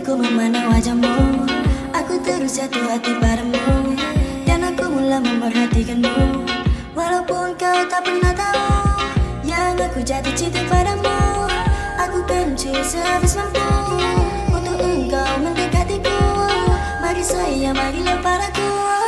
ku memandang wajahmu, aku terus jatuh hati padamu, dan aku mulai memperhatikanmu. Walaupun kau tak pernah tahu yang aku jatuh cinta padamu, aku benci sehabis mampu untuk engkau mendekatiku. Mari sayang, marilah padaku.